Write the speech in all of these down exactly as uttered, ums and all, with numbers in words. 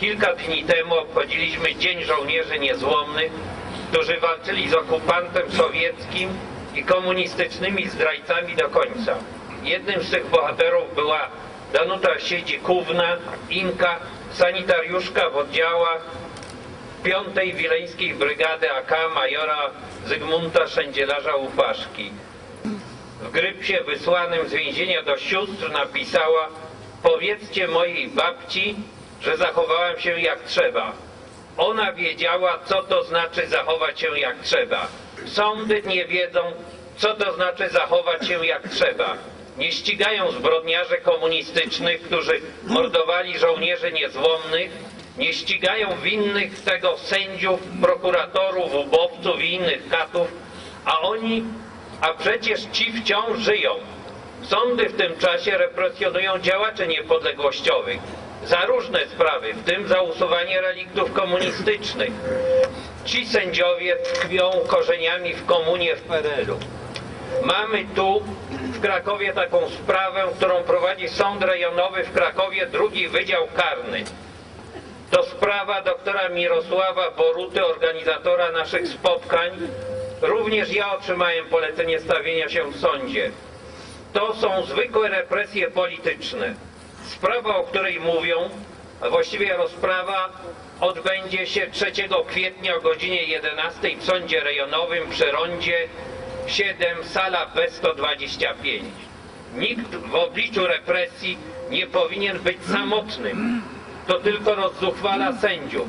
Kilka dni temu obchodziliśmy Dzień Żołnierzy Niezłomnych, którzy walczyli z okupantem sowieckim i komunistycznymi zdrajcami do końca. Jednym z tych bohaterów była Danuta Siedzikówna, Inka, sanitariuszka w oddziałach piątej Wileńskiej Brygady A K majora Zygmunta Szędzielarza Łupaszki. W grypsie wysłanym z więzienia do sióstr napisała: powiedzcie mojej babci, że zachowałem się jak trzeba. Ona wiedziała, co to znaczy zachować się jak trzeba. Sądy nie wiedzą, co to znaczy zachować się jak trzeba. Nie ścigają zbrodniarzy komunistycznych, którzy mordowali żołnierzy niezłomnych. Nie ścigają winnych tego sędziów, prokuratorów, ubowców i innych katów, a oni, a przecież ci wciąż żyją. Sądy w tym czasie represjonują działaczy niepodległościowych za różne sprawy, w tym za usuwanie reliktów komunistycznych. Ci sędziowie tkwią korzeniami w komunie w P R L u. Mamy tu w Krakowie taką sprawę, którą prowadzi Sąd Rejonowy w Krakowie, drugi Wydział Karny. To sprawa doktora Mirosława Boruty, organizatora naszych spotkań. Również ja otrzymałem polecenie stawienia się w sądzie. To są zwykłe represje polityczne. Sprawa, o której mówią, a właściwie rozprawa, odbędzie się trzeciego kwietnia o godzinie jedenastej w Sądzie Rejonowym przy rondzie siedem, sala B sto dwadzieścia pięć. Nikt w obliczu represji nie powinien być samotnym. To tylko rozzuchwala sędziów.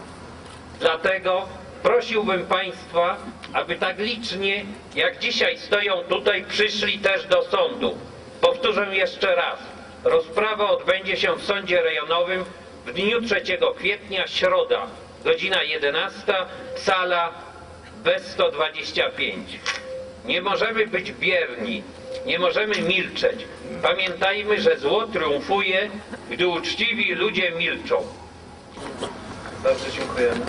Dlatego prosiłbym Państwa, aby tak licznie, jak dzisiaj stoją tutaj, przyszli też do sądu. Powtórzę jeszcze raz. Rozprawa odbędzie się w Sądzie Rejonowym w dniu trzeciego kwietnia, środa, godzina jedenasta, sala B sto dwadzieścia pięć. Nie możemy być bierni, nie możemy milczeć. Pamiętajmy, że zło triumfuje, gdy uczciwi ludzie milczą. Bardzo dziękujemy.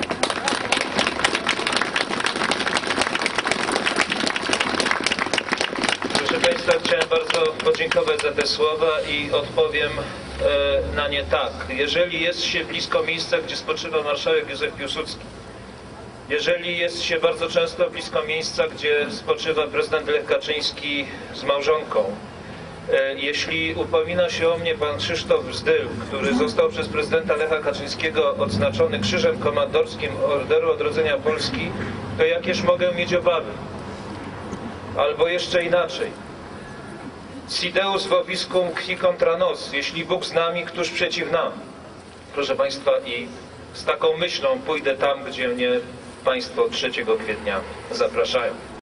Proszę Państwa, chciałem bardzo podziękować za te słowa i odpowiem e, na nie tak. Jeżeli jest się blisko miejsca, gdzie spoczywa marszałek Józef Piłsudski, jeżeli jest się bardzo często blisko miejsca, gdzie spoczywa prezydent Lech Kaczyński z małżonką, e, jeśli upomina się o mnie pan Krzysztof Bzdyl, który został przez prezydenta Lecha Kaczyńskiego odznaczony Krzyżem Komandorskim Orderu Odrodzenia Polski, to jakież mogę mieć obawy? Albo jeszcze inaczej. Si Deus vobiscum qui contra nos. Jeśli Bóg z nami, któż przeciw nam? Proszę Państwa, i z taką myślą pójdę tam, gdzie mnie Państwo trzeciego kwietnia zapraszają.